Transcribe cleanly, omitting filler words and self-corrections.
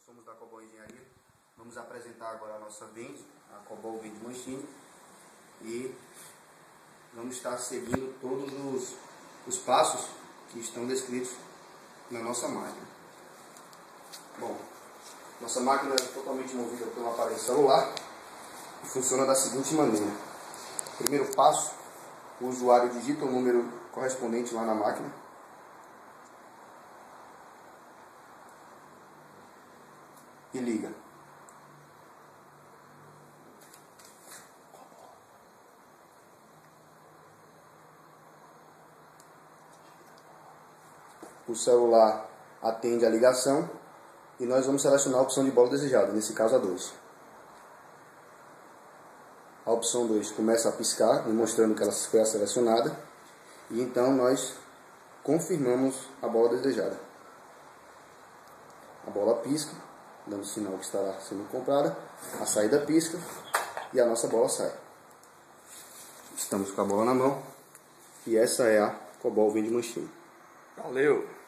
somos da Cobol Engenharia. Vamos apresentar agora a nossa Vende, a Cobol Vending Machine, e vamos estar seguindo todos os passos que estão descritos na nossa máquina. Bom, nossa máquina é totalmente movida por um aparelho celular e funciona da seguinte maneira. Primeiro passo, o usuário digita o número correspondente lá na máquina. E liga. O celular atende a ligação e nós vamos selecionar a opção de bola desejada, nesse caso a 2. A opção 2 começa a piscar, demonstrando que ela foi selecionada, e então nós confirmamos a bola desejada. A bola pisca, dando sinal que estará sendo comprada, a saída pisca e a nossa bola sai. Estamos com a bola na mão e essa é a Cobol Vending Machine. Valeu!